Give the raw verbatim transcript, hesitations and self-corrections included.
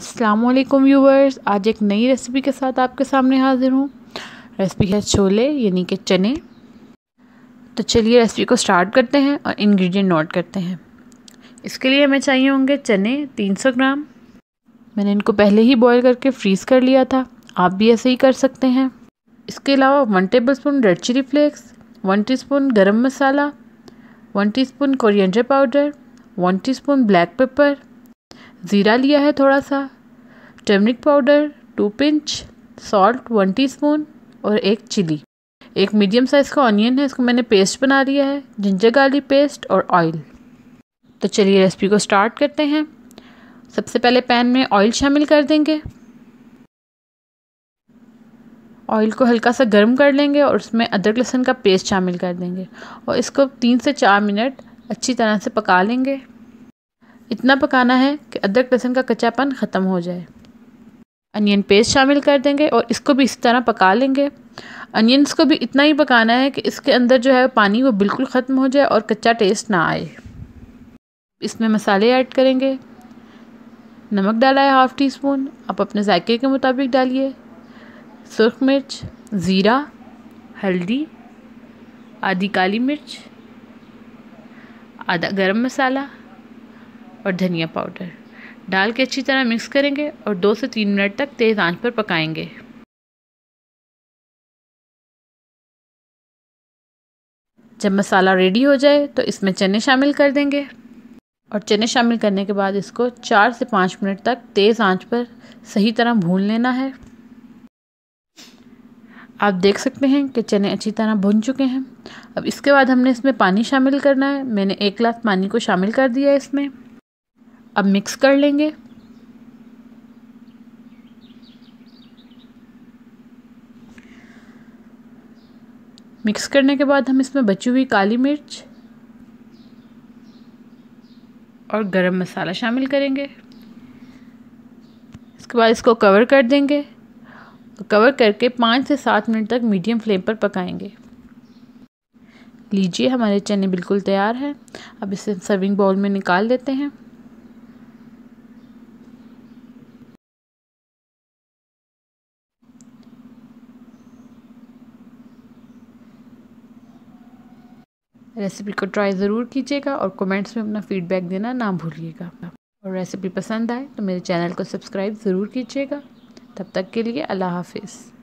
अस्सलामुअलैकुम व्यूवर्स, आज एक नई रेसिपी के साथ आपके सामने हाजिर हूँ। रेसिपी है छोले यानी कि चने। तो चलिए रेसिपी को स्टार्ट करते हैं और इंग्रेडिएंट नोट करते हैं। इसके लिए हमें चाहिए होंगे चने तीन सौ ग्राम। मैंने इनको पहले ही बॉईल करके फ्रीज़ कर लिया था, आप भी ऐसे ही कर सकते हैं। इसके अलावा one tablespoon red chilli flakes, one teaspoon garam masala, one teaspoon coriander powder, one teaspoon black pepper, ज़ीरा लिया है थोड़ा सा, turmeric powder two pinch, salt one teaspoon और एक चिली। एक मीडियम साइज़ का ऑनियन है, इसको मैंने पेस्ट बना लिया है, जिंजर गार्लिक पेस्ट और ऑयल। तो चलिए रेसिपी को स्टार्ट करते हैं। सबसे पहले पैन में ऑयल शामिल कर देंगे। ऑयल को हल्का सा गर्म कर लेंगे और उसमें अदरक लहसुन का पेस्ट शामिल कर देंगे और इसको तीन से चार मिनट अच्छी तरह से पका लेंगे। इतना पकाना है कि अदरक लहसुन का कच्चापन ख़त्म हो जाए। अनियन पेस्ट शामिल कर देंगे और इसको भी इसी तरह पका लेंगे। अनियंस को भी इतना ही पकाना है कि इसके अंदर जो है पानी वो बिल्कुल ख़त्म हो जाए और कच्चा टेस्ट ना आए। इसमें मसाले ऐड करेंगे। नमक डाला है हाफ़ टी स्पून, आप अपने जायके के मुताबिक डालिए। सुर्ख मिर्च, ज़ीरा, हल्दी, आधी काली मिर्च, आधा गरम मसाला और धनिया पाउडर डाल के अच्छी तरह मिक्स करेंगे और दो से तीन मिनट तक तेज़ आंच पर पकाएंगे। जब मसाला रेडी हो जाए तो इसमें चने शामिल कर देंगे और चने शामिल करने के बाद इसको चार से पाँच मिनट तक तेज़ आंच पर सही तरह भून लेना है। आप देख सकते हैं कि चने अच्छी तरह भुन चुके हैं। अब इसके बाद हमने इसमें पानी शामिल करना है। मैंने एक गिलास पानी को शामिल कर दिया है इसमें। अब मिक्स कर लेंगे। मिक्स करने के बाद हम इसमें बची हुई काली मिर्च और गरम मसाला शामिल करेंगे। इसके बाद इसको कवर कर देंगे। कवर करके पाँच से सात मिनट तक मीडियम फ्लेम पर पकाएंगे। लीजिए हमारे चने बिल्कुल तैयार हैं। अब इसे सर्विंग बाउल में निकाल लेते हैं। रेसिपी को ट्राई ज़रूर कीजिएगा और कमेंट्स में अपना फीडबैक देना ना भूलिएगा। और रेसिपी पसंद आए तो मेरे चैनल को सब्सक्राइब ज़रूर कीजिएगा। तब तक के लिए अल्लाह हाफिज़।